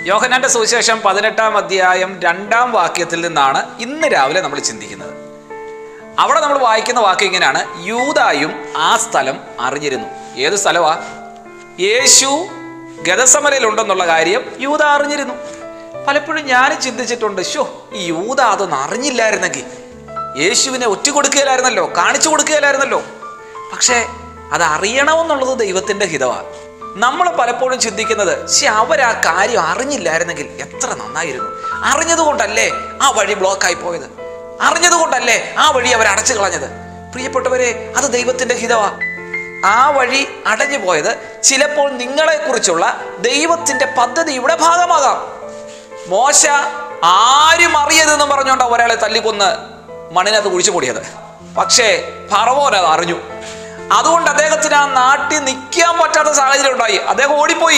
യോഹന്നാന്റെ സുവിശേഷം 18-ാം അധ്യായം 2-ാം വാക്യത്തിൽ നിന്നാണ് ഇന്ന് രാവിലെ നമ്മൾ ചിന്തിക്കുന്നത്. അവിടെ നമ്മൾ വായിക്കുന്ന വാക്യം ഇങ്ങനെയാണ്: യൂദായും ആ സ്ഥലം അറിഞ്ഞിരുന്നു. ഏത് സ്ഥലമാ? യേശു ഗദസമനയിലുണ്ടെന്നുള്ള കാര്യം യൂദ അറിഞ്ഞിരുന്നു. പലപ്പോഴും ഞാനും ചിന്തിച്ചിട്ടുണ്ട്, ഈ യൂദ അതൊന്നും അറിഞ്ഞില്ലായിരുന്നെങ്കിൽ യേശുവിനെ ഒറ്റുകൊടുക്കുകയില്ലായിരുന്നല്ലോ, കാണിച്ചു കൊടുക്കുകയില്ലായിരുന്നല്ലോ. പക്ഷേ അത് അറിയണമെന്നുള്ളത് ദൈവത്തിൻ്റെ ഹിതമാണ്. നമ്മൾ പലപ്പോഴും ചിന്തിക്കുന്നത്, അവരാ കാര്യം അറിഞ്ഞില്ലായിരുന്നെങ്കിൽ എത്ര നന്നായിരുന്നു, അറിഞ്ഞതുകൊണ്ടല്ലേ ആ വഴി ബ്ലോക്കായി പോയത്, അറിഞ്ഞതുകൊണ്ടല്ലേ ആ വഴി അവർ അടച്ചു കളഞ്ഞത്. പ്രിയപ്പെട്ടവരെ, അത് ദൈവത്തിൻ്റെ ഹിതമാണ്. ആ വഴി അടഞ്ഞു പോയത് ചിലപ്പോൾ നിങ്ങളെക്കുറിച്ചുള്ള ദൈവത്തിൻ്റെ പദ്ധതിയുടെ ഭാഗമാകാം. മോശ ആരും അറിയരുതെന്ന് പറഞ്ഞുകൊണ്ട് ഒരാളെ തല്ലിക്കൊന്ന് മണ്ണിനകത്ത് കുഴിച്ചു കൂടിയത്. പക്ഷേ ഫറവോൻ അത് അറിഞ്ഞു. അതുകൊണ്ട് അദ്ദേഹത്തിന് ആ നാട്ടിൽ നിൽക്കാൻ പറ്റാത്ത സാഹചര്യം ഉണ്ടായി. അദ്ദേഹം ഓടിപ്പോയി.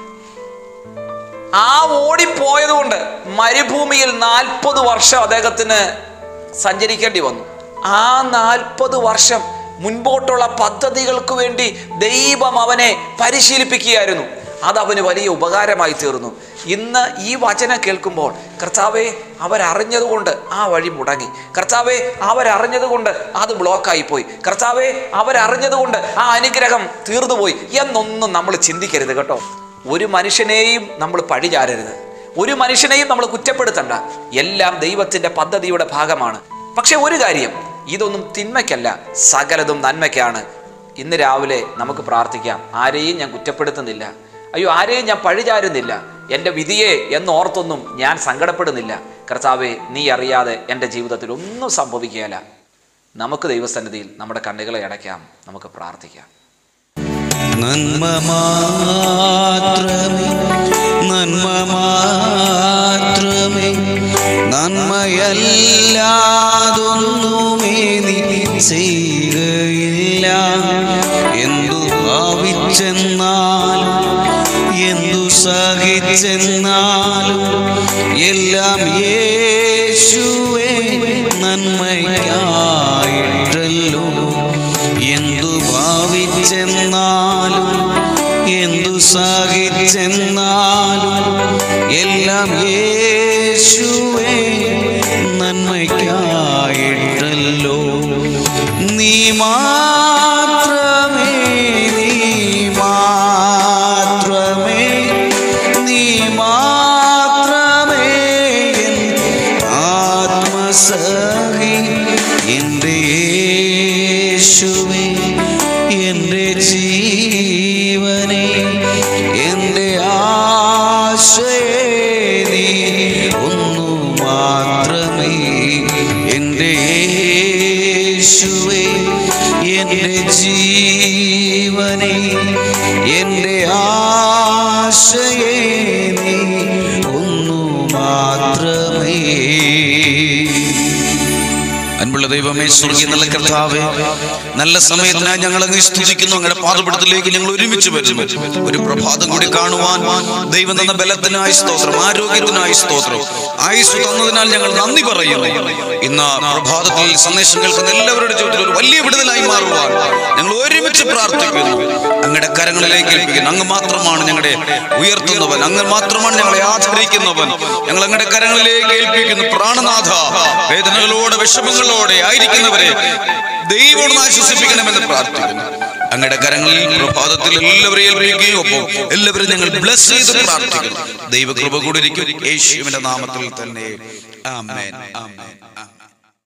ആ ഓടിപ്പോയത് കൊണ്ട് മരുഭൂമിയിൽ 40 വർഷം അദ്ദേഹത്തിന് സഞ്ചരിക്കേണ്ടി വന്നു. ആ 40 വർഷം മുൻപോട്ടുള്ള പദ്ധതികൾക്ക് വേണ്ടി ദൈവം അവനെ പരിശീലിപ്പിക്കുകയായിരുന്നു. അതവന് വലിയ ഉപകാരമായി തീർന്നു. ഇന്ന് ഈ വചനം കേൾക്കുമ്പോൾ, കർത്താവേ, അവരറിഞ്ഞതുകൊണ്ട് ആ വഴി മുടങ്ങി, കർത്താവേ, അവരറിഞ്ഞതുകൊണ്ട് അത് ബ്ലോക്കായി പോയി, കർത്താവേ, അവരറിഞ്ഞതുകൊണ്ട് ആ അനുഗ്രഹം തീർന്നുപോയി എന്നൊന്നും നമ്മൾ ചിന്തിക്കരുത് കേട്ടോ. ഒരു മനുഷ്യനെയും നമ്മൾ പഴിചാരരുത്, ഒരു മനുഷ്യനെയും നമ്മൾ കുറ്റപ്പെടുത്തണ്ട. എല്ലാം ദൈവത്തിൻ്റെ പദ്ധതിയുടെ ഭാഗമാണ്. പക്ഷെ ഒരു കാര്യം, ഇതൊന്നും തിന്മയ്ക്കല്ല, സകലതും നന്മയ്ക്കാണ്. ഇന്ന് രാവിലെ നമുക്ക് പ്രാർത്ഥിക്കാം. ആരെയും ഞാൻ കുറ്റപ്പെടുത്തുന്നില്ല, അയ്യോ ആരെയും ഞാൻ പഴിചാരുന്നില്ല, എൻ്റെ വിധിയെ എന്നോർത്തൊന്നും ഞാൻ സങ്കടപ്പെടുന്നില്ല. കർത്താവേ, നീ അറിയാതെ എൻ്റെ ജീവിതത്തിൽ ഒന്നും സംഭവിക്കുകയില്ല. നമുക്ക് ദൈവസന്നിധിയിൽ നമ്മുടെ കണ്ണുകളെ അടയ്ക്കാം, നമുക്ക് പ്രാർത്ഥിക്കാം. നന്മ മാത്രമേ, നന്മ മാത്രമേ, നന്മയല്ലാതൊന്നുമേ നീ ചെയ്യുകയില്ല. എന്തു ഭാവിച്ചെന്നാലും എന്തു സഹിച്ചെന്നാലും എല്ലാം യേശുവേ നന്മയ്ക്കായിട്ടല്ലോ. എന്തു ഭാവിച്ചെന്നാലും എന്തു സഹിച്ചെന്നാലും എല്ലാം യേശുവേ നന്മയ്ക്കായിട്ടല്ലോ. നീ മാത്രമേ, നീ മാത്രമേ, നീ മാത്രമേ എൻ ആത്മസഖി, എൻ്റെ യേശുവേ, എൻ്റെ ജീവനേ, എൻ്റെ ആശയേ, നീ ഒന്നു മാത്രമേ. എൻ്റെ യേശുവേ, എൻ്റെ ജീവനേ, എൻ്റെ ആശയേ, നീ ഒന്നു മാത്രമേ. അൻപുള്ള ദൈവമേ, സ്വർഗ്ഗീയ നല്ല കർത്താവേ, നല്ല സമയത്തിനായി ഞങ്ങൾ അങ്ങ് സ്തുതിക്കുന്നു. അങ്ങയുടെ പാദപീഠത്തിലേക്ക് ഞങ്ങൾ ഒരുമിച്ച് വരുന്നു. ഒരു പ്രഭാതം കൂടി കാണുവാൻ ദൈവം തന്ന ബലത്തിനായി സ്തോത്രം, ആരോഗ്യത്തിനായി സ്തോത്രം, ആയുസ് തന്നതിനാൽ ഞങ്ങൾ നന്ദി പറയുന്നു. ഇന്ന് പ്രഭാതത്തിൽ സന്ദേശം കേൾക്കുന്ന എല്ലാവരുടെ ജീവിതത്തിൽ ഒരു വലിയ വിടുതലായി മാറുവാൻ ഞങ്ങൾ ഒരുമിച്ച് പ്രാർത്ഥിക്കുന്നു. അങ്ങയുടെ കരങ്ങളിലേക്ക് ഏൽപ്പിക്കുന്നു. അങ്ങ് മാത്രമാണ് ഞങ്ങളെ ഉയർത്തുന്നവൻ, അങ്ങ് മാത്രമാണ് ഞങ്ങളെ ആദരിക്കുന്നവൻ. ഞങ്ങൾ അങ്ങയുടെ കരങ്ങളിലേക്ക് ഏൽപ്പിക്കുന്നു. പ്രാണനാഥ, വേദനകളോടെ വിഷമങ്ങളോടെ ആയിരിക്കുന്നവരെ ദൈവം ആശ്വസിപ്പിക്കണമെന്ന് പ്രാർത്ഥിക്കുന്നു. അങ്ങയുടെ കരങ്ങളിൽ പ്രഭാതത്തിൽ എല്ലാവരെയും ഏൽപ്പിക്കുകയും ഒപ്പം എല്ലാവരും ഞങ്ങൾ ബ്ലസ് ചെയ്ത് പ്രാർത്ഥിക്കുന്നു. ദൈവകൃപ കൂടിയിരിക്കും യേശുവിന്റെ നാമത്തിൽ തന്നെ. ആമേൻ, ആമേൻ, ആമേൻ.